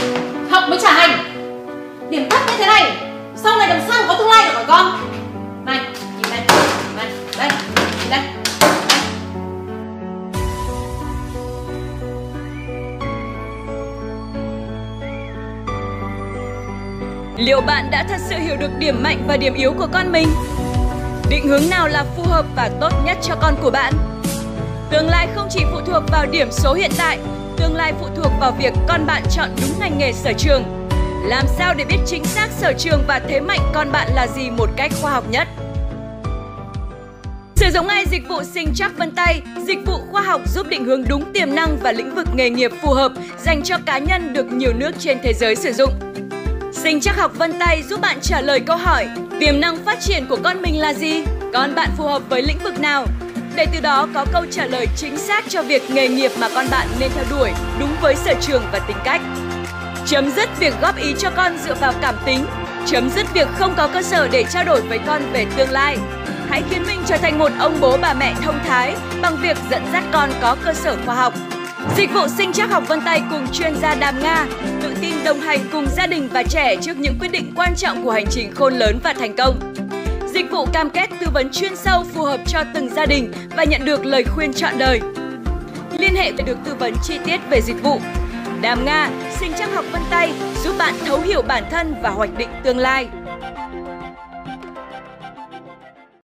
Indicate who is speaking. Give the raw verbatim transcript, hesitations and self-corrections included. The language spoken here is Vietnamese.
Speaker 1: Học mới trả hành. Điểm thấp như thế này sau này làm sao mà có tương lai được hả con? Này, nhìn đây, này, đây, nhìn đây.
Speaker 2: Liệu bạn đã thật sự hiểu được điểm mạnh và điểm yếu của con mình? Định hướng nào là phù hợp và tốt nhất cho con của bạn? Tương lai không chỉ phụ thuộc vào điểm số hiện tại, tương lai phụ thuộc vào việc con bạn chọn đúng ngành nghề sở trường. Làm sao để biết chính xác sở trường và thế mạnh con bạn là gì một cách khoa học nhất? Sử dụng ngay dịch vụ Sinh Chắc Vân Tay, dịch vụ khoa học giúp định hướng đúng tiềm năng và lĩnh vực nghề nghiệp phù hợp dành cho cá nhân được nhiều nước trên thế giới sử dụng. Sinh Chắc học Vân Tay giúp bạn trả lời câu hỏi tiềm năng phát triển của con mình là gì? Con bạn phù hợp với lĩnh vực nào? Để từ đó có câu trả lời chính xác cho việc nghề nghiệp mà con bạn nên theo đuổi đúng với sở trường và tính cách. Chấm dứt việc góp ý cho con dựa vào cảm tính. Chấm dứt việc không có cơ sở để trao đổi với con về tương lai. Hãy biến mình trở thành một ông bố bà mẹ thông thái bằng việc dẫn dắt con có cơ sở khoa học. Dịch vụ Sinh Chắc học Vân Tay cùng chuyên gia Đàm Nga tự tin đồng hành cùng gia đình và trẻ trước những quyết định quan trọng của hành trình khôn lớn và thành công. Dịch vụ cam kết tư vấn chuyên sâu phù hợp cho từng gia đình và nhận được lời khuyên trọn đời. Liên hệ để được tư vấn chi tiết về dịch vụ. Đàm Nga, Sinh Chắc học Vân Tay giúp bạn thấu hiểu bản thân và hoạch định tương lai.